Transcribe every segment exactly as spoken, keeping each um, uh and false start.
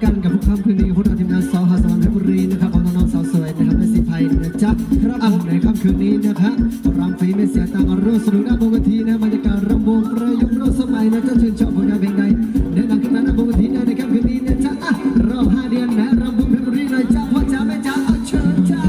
กันกับพวกคำคืนนี้พวกเราทีมงานสาวหาสวรรค์เพชรบุรีนะครับของน้องๆสาวสวยนะครับและสีไทยนะจ๊ะอ่ะในค่ำคืนนี้นะครับรำฟรีไม่เสียตังค์ร่วมสนุกหน้าบนเวทีนะบรรยากาศรำวงประยุกต์ร่วมสมัยนะจ๊ะชื่นชอบผลงานเพลงใดเดินทางขึ้นมาหน้าบนเวทีในค่ำคืนนี้นะจ๊ะอ่ะรอบห้าเดือนนะรำวงเพชรบุรีหน่อยจ้าพ่อจ๋าแม่จ๋าเอาเชิญจ้า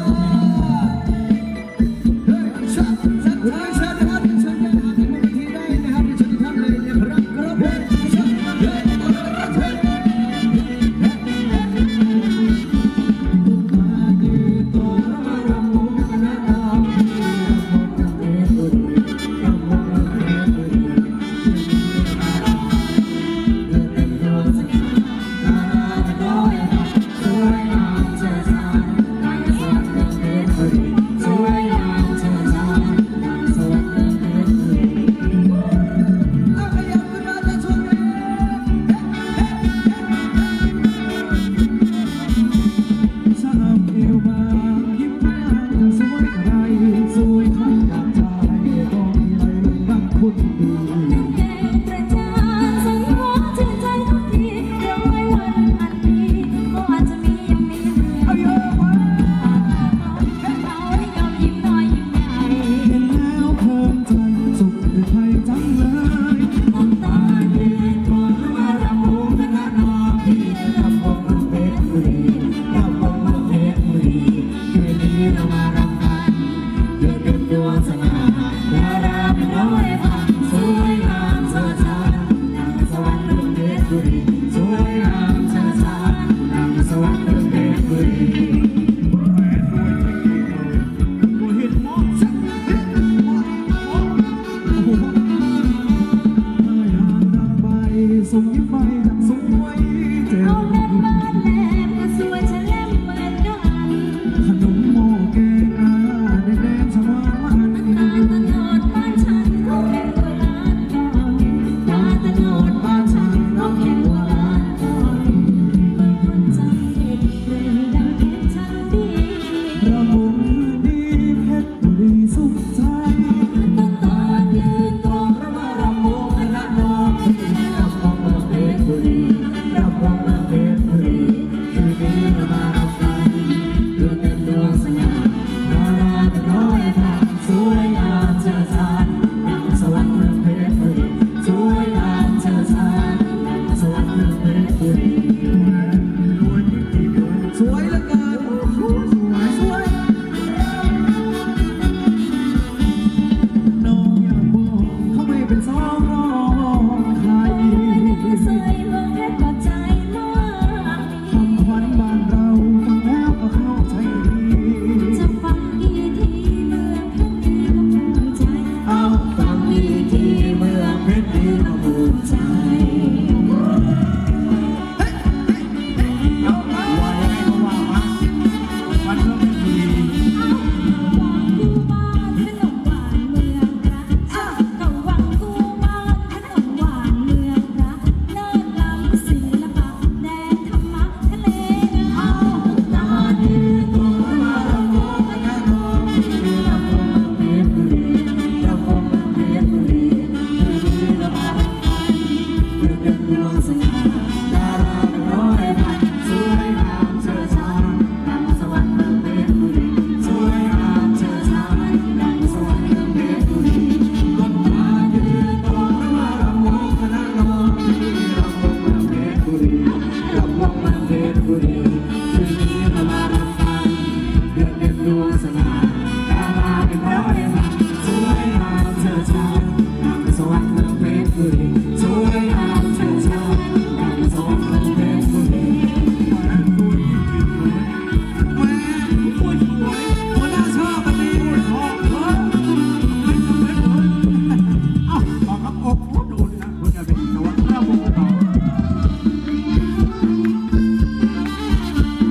เฮ้ยเชิญเชิญเชิญนะครับเชิญนะบนเวทีได้นะครับเชิญทุกท่านเลยนะครับครับเฮ้ยเชิญเฮ้ยเฮ้ยเ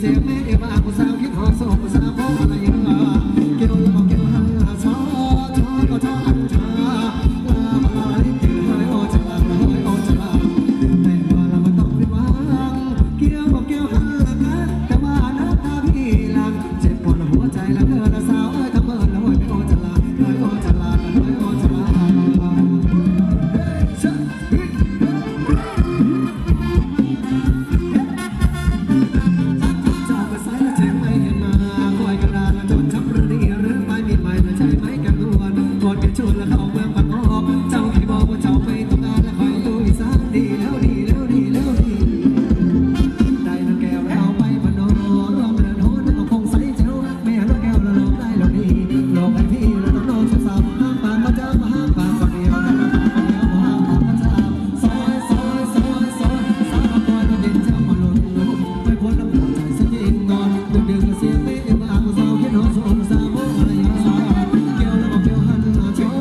สียงแม่เอว่าผู้สาวคิดหอโซ่ผู้สาวเพราะอะไรเนาะเกี่ยวแล้วเกี่ยวหันชอชอก็ชออันชาลาบลาลิเกเฮ้ยโอจะลาเฮ้ยโอจะลาแต่ว่าเราไม่ต้องผิดหวังเกี่ยวบอกเกี่ยวหันละกันแต่ว่าหน้าตาพี่ลังเจ็บปวดหัวใจละเธอละสาวเอ้ยทำเมินละเฮ้ยโอจะลาเฮ้ยโอจะลาเฮ้ยโอจะลาชวนแล้วเขาเมืองปันออกเจ้าที่บอกว่าเจ้าไม่ต้องการและคอยดูอีสานดีแล้วดีแล้วดีแล้วดีได้น้ำแก้วแล้วไปพนมลองเดินโหนแล้วก็คงใส่เจ้าแม่น้ำแก้วแล้วลองได้แล้วดีลองให้พี่แล้วต้องนอนสาวๆห้ามปานมาเจ้ามาห้ามปานคนเดียวห้ามปานคนเดียวห้ามปานมาเจ้าซอยซอยซอยซอยสาวคอยเดินเจ้ามาหล่นไปพ้นน้ำตาใจสักยิงนอนดึกดึกเสียงไม่เอ็มอาผู้สาวคิดหอชมสาวอะไรอย่างเกี่ยวแล้วก็เกี่ยวหันชอ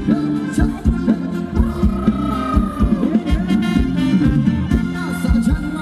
ฉัน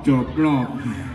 จบรอบ